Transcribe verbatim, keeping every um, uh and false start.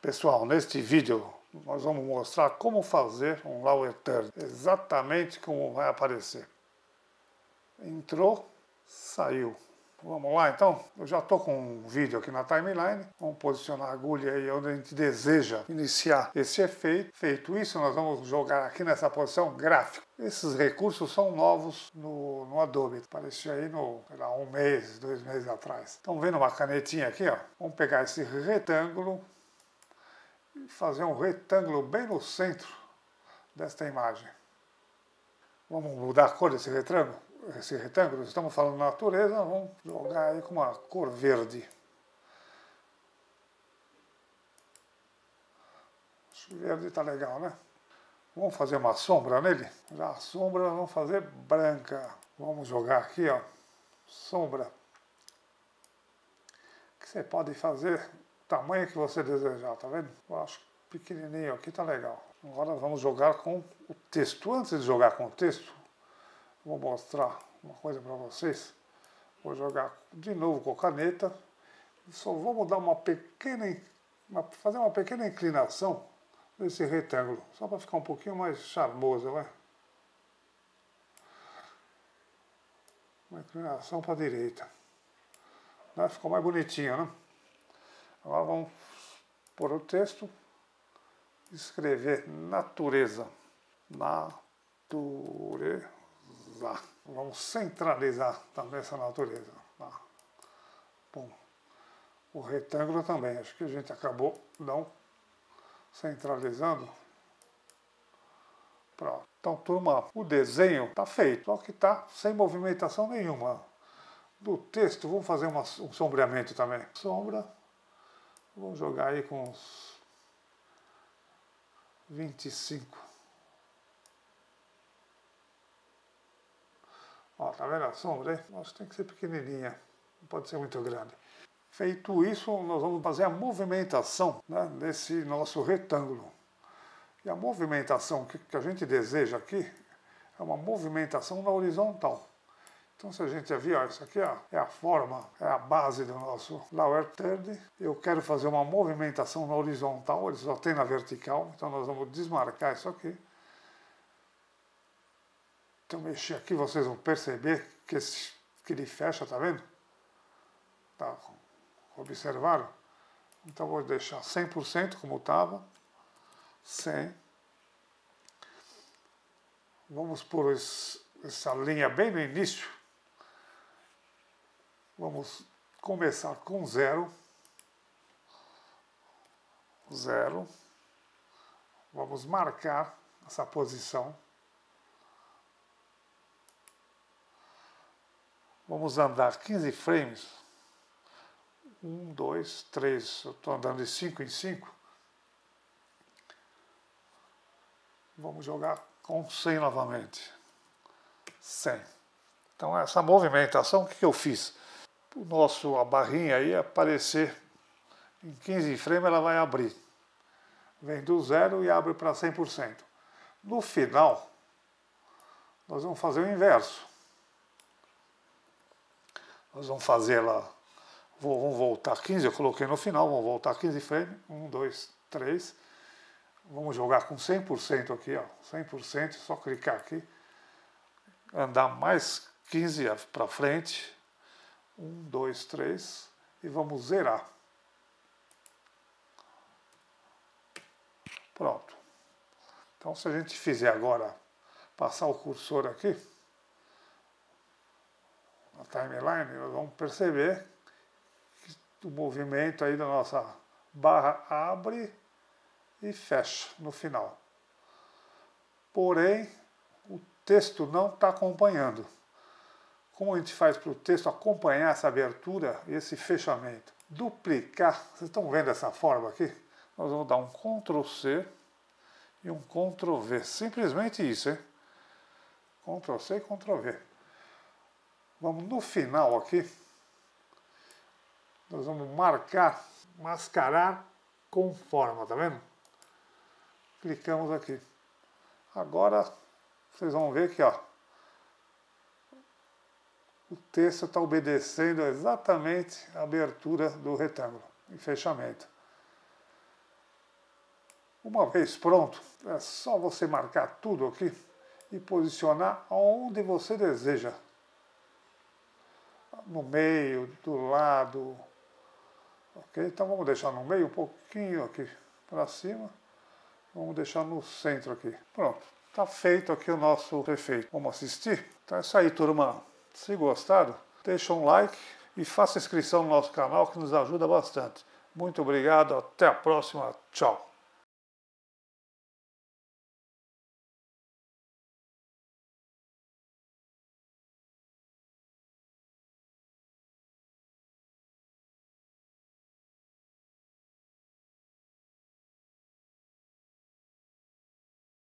Pessoal, neste vídeo nós vamos mostrar como fazer um lower third, exatamente como vai aparecer. Entrou, saiu. Vamos lá então? Eu já estou com um vídeo aqui na timeline. Vamos posicionar a agulha aí onde a gente deseja iniciar esse efeito. Feito isso, nós vamos jogar aqui nessa posição gráfico. Esses recursos são novos no, no Adobe. Apareceu aí no, sei lá, um mês, dois meses atrás. Estão vendo uma canetinha aqui, ó? Vamos pegar esse retângulo e fazer um retângulo bem no centro desta imagem. Vamos mudar a cor desse retângulo? Esse retângulo, estamos falando natureza, vamos jogar aí com uma cor verde. Acho que verde está legal, né? Vamos fazer uma sombra nele? Já a sombra vamos fazer branca. Vamos jogar aqui, ó, sombra. Que você pode fazer o tamanho que você desejar, tá vendo? Eu acho pequenininho aqui tá legal. Agora vamos jogar com o texto. Antes de jogar com o texto, vou mostrar uma coisa para vocês. Vou jogar de novo com a caneta. Só vamos dar uma pequena, uma, fazer uma pequena inclinação nesse retângulo, só para ficar um pouquinho mais charmoso, né? Uma inclinação para a direita. Né? Ficou mais bonitinho, né? Agora vamos pôr o texto, escrever natureza. Natureza. Vamos centralizar também essa natureza. Tá? Bom, o retângulo também, acho que a gente acabou não centralizando. Pronto. Então, turma, o desenho está feito, só que está sem movimentação nenhuma. Do texto, vamos fazer uma, um sombreamento também. Sombra, vou jogar aí com uns vinte e cinco. Ó, tá vendo a sombra aí? Nossa, tem que ser pequenininha, não pode ser muito grande. Feito isso, nós vamos fazer a movimentação, né, desse nosso retângulo. E a movimentação que, que a gente deseja aqui é uma movimentação na horizontal. Então, se a gente já viu, ó, isso aqui ó, é a forma, é a base do nosso lower third. Eu quero fazer uma movimentação na horizontal, ele só tem na vertical, então nós vamos desmarcar isso aqui. Se eu mexer aqui, vocês vão perceber que, esse, que ele fecha, tá vendo? Tá, observaram? Então vou deixar cem por cento como estava. cem. Vamos pôr esse, essa linha bem no início. Vamos começar com zero. Zero. Vamos marcar essa posição. Vamos andar quinze frames. um, dois, três. Eu estou andando de cinco em cinco. Vamos jogar com cem novamente. cem. Então, essa movimentação, o que, que eu fiz? O nosso, a barrinha aí aparecer em quinze frames, ela vai abrir. Vem do zero e abre para cem por cento. No final, nós vamos fazer o inverso. Nós vamos fazer lá, vamos voltar quinze, eu coloquei no final, vamos voltar quinze frames, um, dois, três, vamos jogar com cem por cento aqui, ó, cem por cento, só clicar aqui, andar mais quinze para frente, um, dois, três, e vamos zerar. Pronto. Então, se a gente fizer agora, passar o cursor aqui, na timeline, nós vamos perceber que o movimento aí da nossa barra abre e fecha no final. Porém, o texto não está acompanhando. Como a gente faz para o texto acompanhar essa abertura e esse fechamento? Duplicar, vocês estão vendo essa forma aqui? Nós vamos dar um control C e um control V. Simplesmente isso, hein? control C e control V. Vamos no final aqui, nós vamos marcar, mascarar com forma, tá vendo? Clicamos aqui. Agora, vocês vão ver que, ó, o texto está obedecendo exatamente a abertura do retângulo e fechamento. Uma vez pronto, é só você marcar tudo aqui e posicionar onde você deseja. No meio, do lado. Ok? Então vamos deixar no meio um pouquinho aqui para cima. Vamos deixar no centro aqui. Pronto. Está feito aqui o nosso efeito. Vamos assistir? Então é isso aí, turma. Se gostaram, deixa um like e faça inscrição no nosso canal que nos ajuda bastante. Muito obrigado. Até a próxima. Tchau.